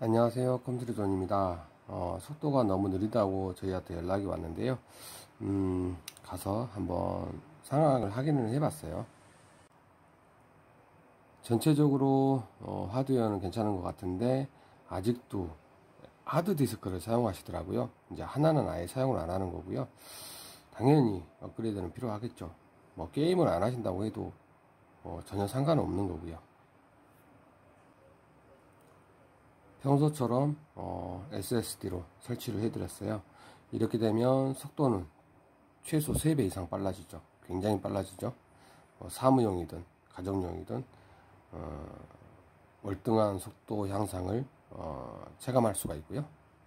안녕하세요, 컴퓨터존입니다. 속도가 너무 느리다고 저희한테 연락이 왔는데요. 가서 한번 상황을 확인을 해봤어요. 전체적으로 하드웨어는 괜찮은 것 같은데 아직도 하드디스크를 사용하시더라고요. 이제 하나는 아예 사용을 안 하는 거고요. 당연히 업그레이드는 필요하겠죠. 뭐 게임을 안 하신다고 해도 전혀 상관없는 거고요. 평소처럼 SSD로 설치를 해드렸어요. 이렇게 되면 속도는 최소 3배 이상 빨라지죠. 굉장히 빨라지죠. 사무용이든 가정용이든 월등한 속도 향상을 체감할 수가 있고요.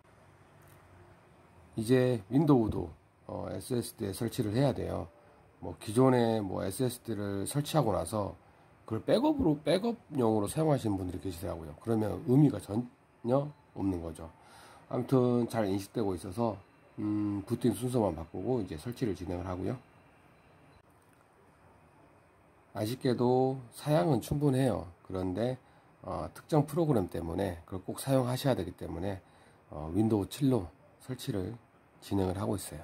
이제 윈도우도 SSD에 설치를 해야 돼요. 기존에 SSD를 설치하고 나서 그걸 백업용으로 사용하시는 분들이 계시더라고요. 그러면 의미가 전혀 없는 거죠. 아무튼 잘 인식되고 있어서 부팅 순서만 바꾸고 이제 설치를 진행을 하고요. 아쉽게도 사양은 충분해요. 그런데 특정 프로그램 때문에 그걸 꼭 사용하셔야 되기 때문에 윈도우 7로 설치를 진행을 하고 있어요.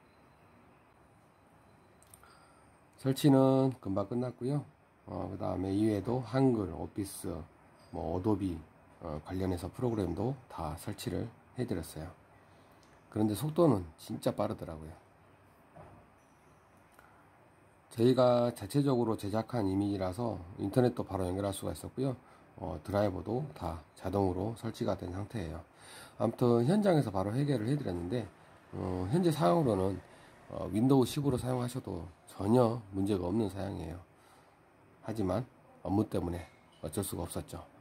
설치는 금방 끝났고요. 그 다음에 이외에도 한글, 오피스, 어도비 관련해서 프로그램도 다 설치를 해드렸어요. 그런데 속도는 진짜 빠르더라고요. 저희가 자체적으로 제작한 이미지라서 인터넷도 바로 연결할 수가 있었고요. 드라이버도 다 자동으로 설치가 된 상태예요. 아무튼 현장에서 바로 해결을 해드렸는데 현재 사용으로는 윈도우 10으로 사용하셔도 전혀 문제가 없는 사양이에요. 하지만 업무 때문에 어쩔 수가 없었죠.